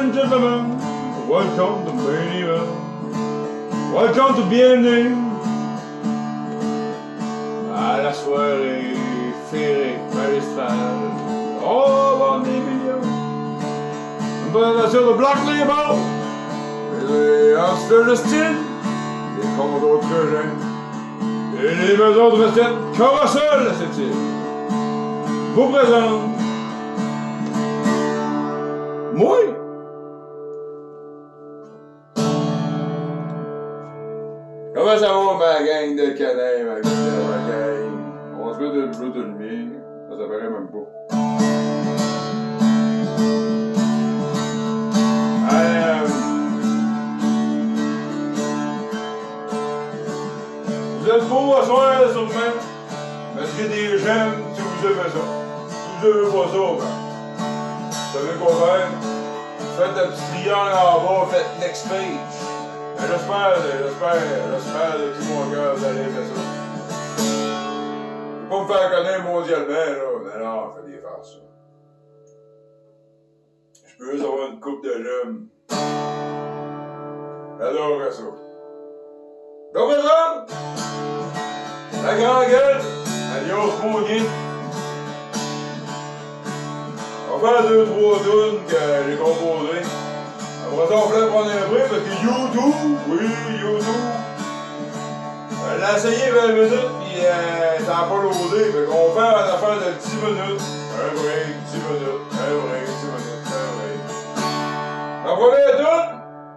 and gentlemen, welcome to Benny. Welcome to Bienvenue à la soirée féerique magistrale. Oh, bon des millions. Une présentation de Black Label, les Amsterdam de style, les condos de Trégin et les maisons de retraite Corosol à cette île. Vous présente moi. Comment ça va, ma gang de canins, ma gang? On se met de bleu de lumière, ça paraît même pas. Vous êtes beaux à soir, sûrement, parce que des jeunes, si vous aimez ça. Si vous aimez pas ça, ben, vous savez quoi faire? Faites un petit triangle en bas, faites next page. J'espère de tout mon cœur vous allez faire ça. Je vais pas me faire connaître mondialement, là. Mais non, faites des farces, ça. Je peux juste avoir une coupe de jeunes. J'adorerais ça. Donc, présente! La grande gueule! Adios, mon guide! On va faire 2-3 tunes que j'ai composées. Après ça, on voulait prendre un break parce que YouTube, oui, YouTube. Elle a essayé 20 minutes, puis ça n'a pas loadé. Fait qu'on va faire une affaire de 10 minutes. Un break, 10 minutes, un break, 10 minutes, un break. On va faire tout!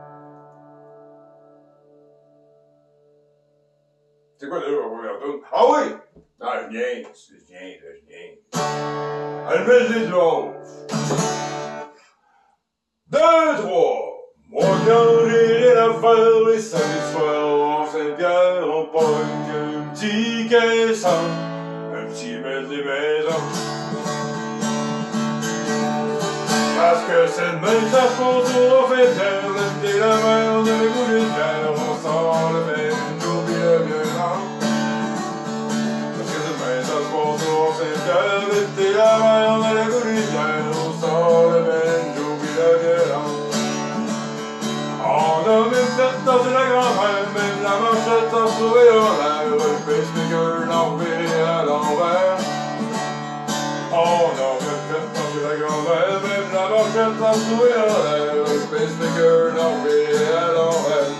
C'est quoi déjà la première tune? Ah oui! Non, je viens. Elle met les autres. 2, 3. Moi quand j'ai rien à faire les samedis soirs en Saint-Pierre, on pogne un petit caisson, un petit des maisons. Parce que c'est de même ça qu'on tourne au fait faire, l'été la mer, on a le goût d'une bière, on sort le même, j'oublie le violent. Parce que c'est de même ça qu'on tourne au fait faire, l'été la mer, on a le goût d'une bière, on sort le même, j'oublie le violent. On a même fait danser la grand-mère, même la manchette s'en trouvait en l'air, le pacemaker l'enlevé à l'envers. On a même fait danser la grand-mère, même la manchette s'en trouvait en l'air, le pacemaker l'enlevé à l'envers.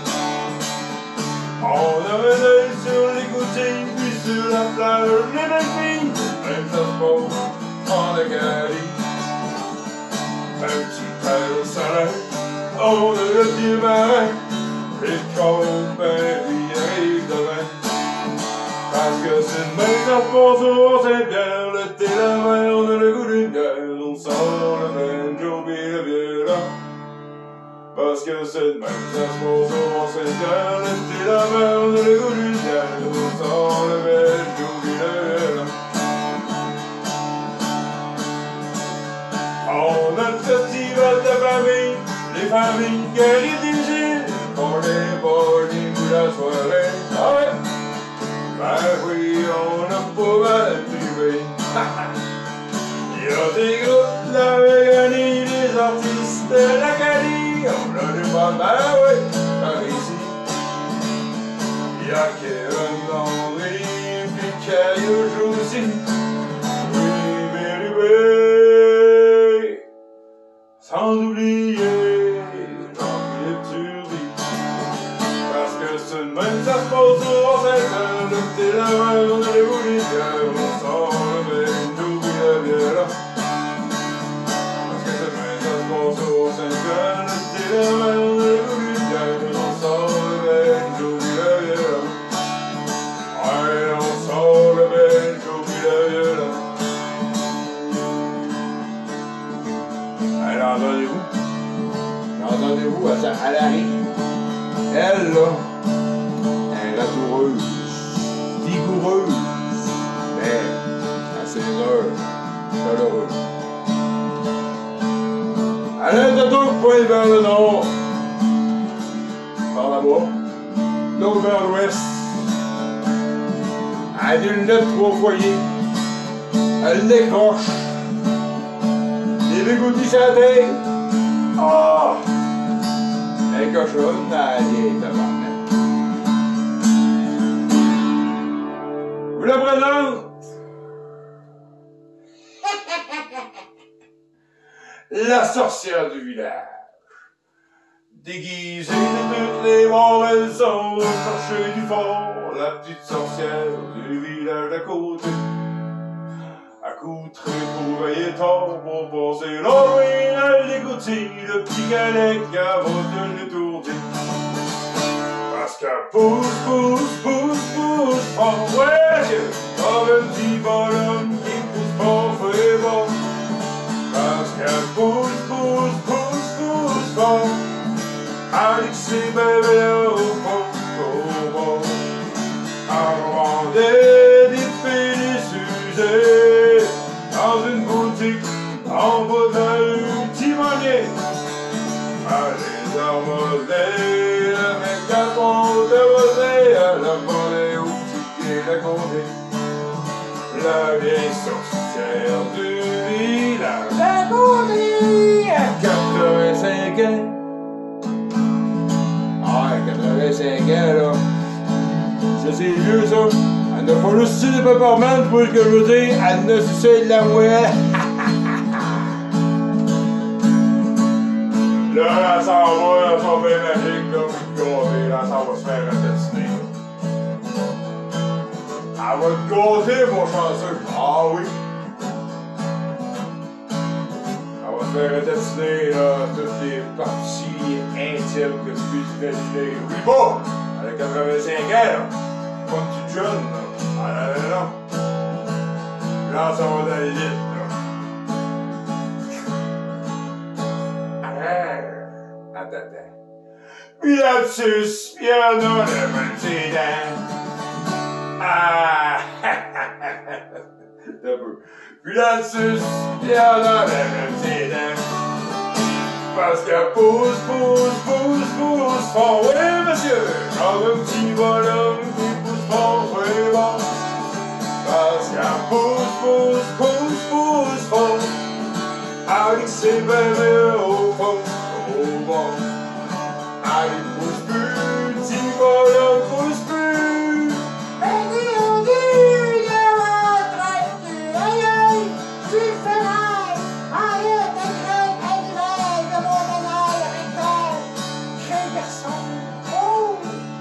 On a un œil sur les gouttières, puis sur la plage, les belles filles, même ça se pose en Acadie. Un petit père au soleil. On a le pied marin, et le corps il arrive demain. Parce que c'est une main ça se passe au Saint-Pierre, l'été la mer, on a le goût d'une bière, on sort le banjo et le violon. Parce que c'est une main ça se passe au Saint-Pierre, l'été la mer, on a le goût d'une bière, on sort le banjo et le violon. On a le festival de famille, les familles guéries d'Igile, pour les bouts la soirée. Ah ouais! Ben oui, on a pas mal privé. Il y a des groupes de la Véganie, des artistes de l'Acadie. On a du bon, ben oui, par ici. Il y a Kevin Landry, puis Caillouche aussi. Oui, mais oui, sans oublier. C'est une même ça se passe au Saint-Pierre, l'été la mer, on a les bouts des bières, on sort le banjo et le violon. Parce que c'est une même ça se passe au Saint-Pierre, l'été la mer, on a les bouts des bières, on sort le banjo et le violon. Ouais, on sort le banjo et le violon. Allez, entendez-vous à la rive. Elle, là, ratoureuse, vigoureuse, mais à ses heures, chaleureuse. Elle est de deux points vers le nord, par là-bas, l'autre vers l'ouest. Elle a des lunettes 3 foyers, elle décroche, des bigoudis sur la tête, Oh! Un cochonne, la vieille tabarnak. Vous la présente? La sorcière du village. Déguisée de toutes les morts, elle sort au marché du fort. La petite sorcière du village d'à côté. Accoutrée pour veiller tard, pour passer l'orée à l'égoutille. Le petit galet qui va de l'étourdir. Parce qu'elle pousse, pousse, pousse, pousse fort. Ouais, comme un petit bonhomme qui pousse fort, fait bon. Parce qu'elle pousse, pousse, pousse, pousse fort. Avec ses bébés au fond, au bord. Elle vendait des pénis usés dans une boutique en bas d'un timonier. Elle les a volés avec la pompe de rosée. Elle a volé au petit pied d'à côté. La vieille sorcière du village d'à côté à 85 ans. Ah, 85 ans, là. Ça, c'est vieux, ça. Elle n'a pas le style de Peppermint, pour ce que je veux dire. Elle n'a sucé de la moelle. Là, elle s'en va dans son bain magique, là, puis gâter, là, ça va se faire assassiner. Elle va te gâter, mon chanceux. Ah oui. Elle va se faire assassiner, là, toutes les parties intimes que tu puisses imaginer. Oublie pas! Elle a 85 ans, là. Pas une petite jeune, là. Ah non, non. Là, ça va dans le lit, là. Attends. Puis là-dessus, puis on a le petit dents. Ah! T'as peu. Puis là-dessus, puis on a le petit dents. Parce qu'elle pousse, pousse, pousse, pousse fort. Oui, monsieur! Comme un petit bonhomme qui pousse fort, oui, bon. Parce qu'elle pousse, pousse, pousse, pousse fort. Avec ses bébés au fond, au bord. Allez, pousse plus, petit bonhomme, pousse plus. On dit, de retraite, aïe aïe, tu fais mal. Aïe, t'es crête, animal, de mon ménage avec toi. Chez personne. Oh!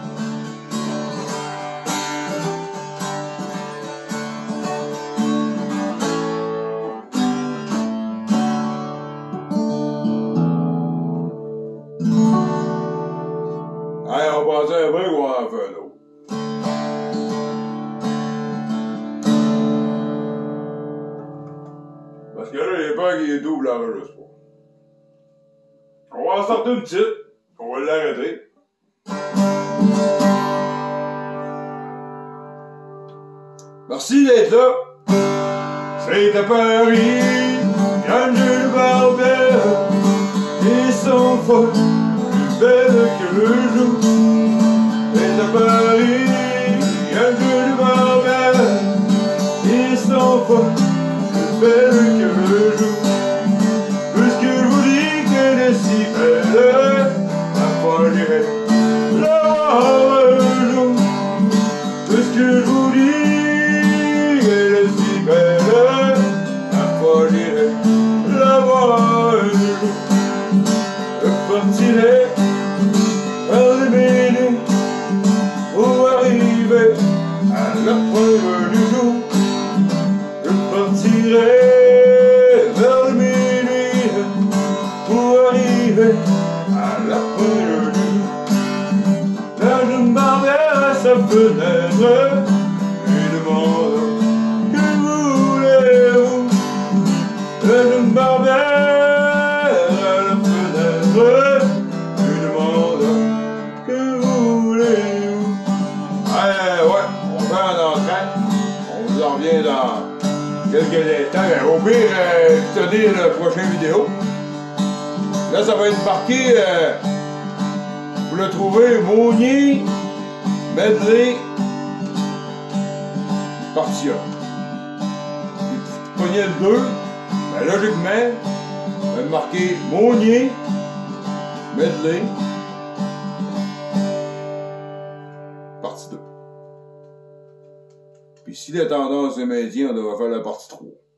Allez, on va passer un break ou on en fait un autre? Parce que là, j'ai peur qu'il est double l'enregistrement. On va en sortir une petite. On va l'arrêter. Merci d'être là. C'est à Paris, gagne le barbel et son feu. Belle que le jour, c'est à Paris, un jeu de barbel, et sans foi, plus belle que le jour. Puisque je vous dis qu'elle est si belle, ma foi j'irai la voir un jour. Puisque je vous dis qu'elle est si belle, ma foi j'irai la voir un jour. Je partirai pour arriver à la preuve du jour. Je partirai vers le minuit pour arriver à la preuve du jour. Là je me barberai à sa fenêtre, lui demande que voulez-vous. Là je me barberai à la fenêtre, lui demande que voulez-vous. Ouais, on fait un entraîne. On vous en revient dans quelques instants. Au pire, tenez la prochaine vidéo. Là, ça va être marqué, vous le trouvez, Monnier, Medley, partie 1. Vous pognez le 2, ben logiquement, ça va être marqué Monnier, medley. Partie 2. Puis si la tendance est maintien, on devrait faire la partie 3.